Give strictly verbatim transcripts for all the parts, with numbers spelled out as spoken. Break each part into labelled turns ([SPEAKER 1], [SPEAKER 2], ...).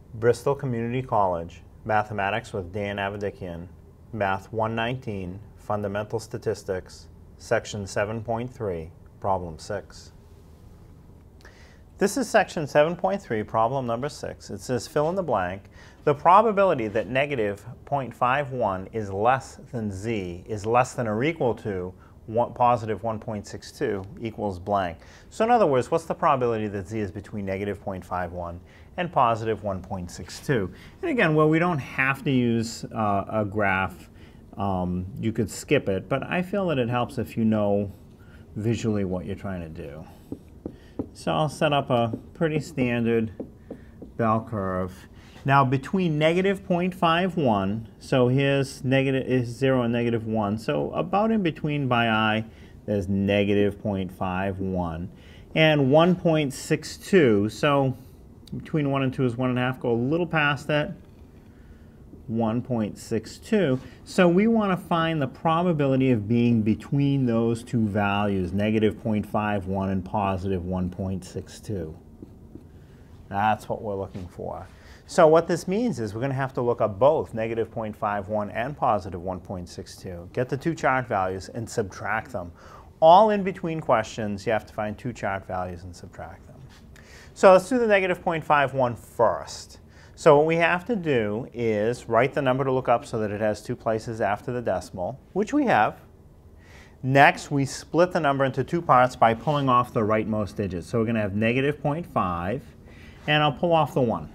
[SPEAKER 1] Bristol Community College, Mathematics with Dan Avedikian, Math one nineteen, Fundamental Statistics, Section seven point three, Problem six. This is Section seven point three, Problem number six. It says fill in the blank. The probability that negative zero point five one is less than z is less than or equal to one, positive one point six two equals blank. So in other words, what's the probability that z is between negative zero point five one and positive one point six two? And again, well, we don't have to use uh, a graph. Um, you could skip it, but I feel that it helps if you know visually what you're trying to do. So I'll set up a pretty standard bell curve. Now between negative zero point five one, so here's negative is zero and negative one, so about in between by I, there's negative zero point five one. And one point six two, so between one and two is one and a half, go a little past that, one point six two. So we want to find the probability of being between those two values, negative zero point five one and positive one point six two. That's what we're looking for. So what this means is we're going to have to look up both negative zero point five one and positive one point six two. Get the two chart values and subtract them. All in between questions, you have to find two chart values and subtract them. So let's do the negative zero point five one first. So what we have to do is write the number to look up so that it has two places after the decimal, which we have. Next, we split the number into two parts by pulling off the rightmost digit. So we're going to have negative zero point five, and I'll pull off the one.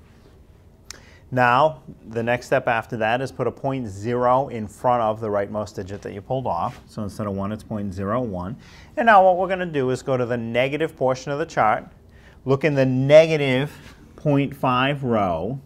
[SPEAKER 1] Now, the next step after that is put a point zero in front of the rightmost digit that you pulled off. So instead of one, it's zero point zero one. And now what we're going to do is go to the negative portion of the chart, look in the negative zero point five row,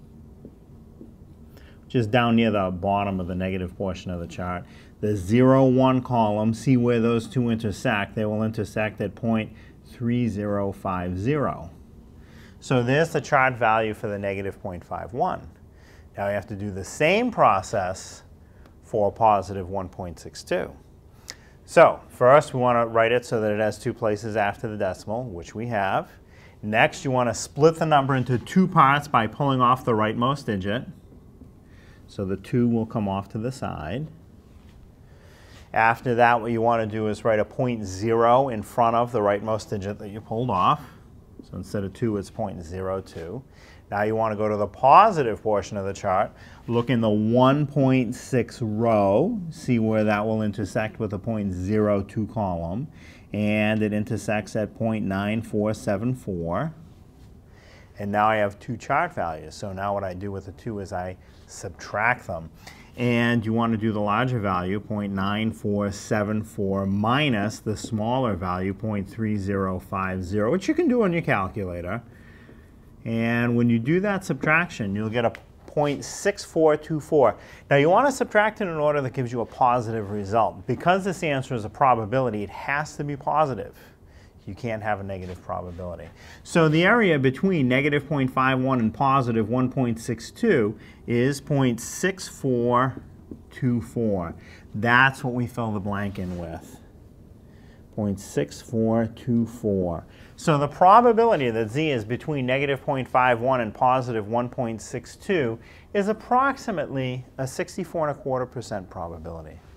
[SPEAKER 1] which is down near the bottom of the negative portion of the chart. The zero, one column, see where those two intersect. They will intersect at zero point three zero five zero. So there's the chart value for the negative zero point five one. Now we have to do the same process for positive one point six two. So first we want to write it so that it has two places after the decimal, which we have. Next you want to split the number into two parts by pulling off the rightmost digit. So the two will come off to the side. After that, what you want to do is write a point zero in front of the rightmost digit that you pulled off. So instead of two, it's zero point zero two. Now you want to go to the positive portion of the chart, look in the one point six row, see where that will intersect with the zero point zero two column, and it intersects at zero point nine four seven four. And now I have two chart values. So now what I do with the two is I subtract them. And you want to do the larger value, zero point nine four seven four, minus the smaller value, zero point three zero five zero, which you can do on your calculator. And when you do that subtraction, you'll get a zero point six four two four. Now you want to subtract it in an order that gives you a positive result. Because this answer is a probability, it has to be positive. You can't have a negative probability. So the area between negative zero point five one and positive one point six two is zero point six four two four. That's what we fill the blank in with. zero point six four two four. So the probability that z is between negative zero point five one and positive one point six two is approximately a sixty-four and a quarter percent probability.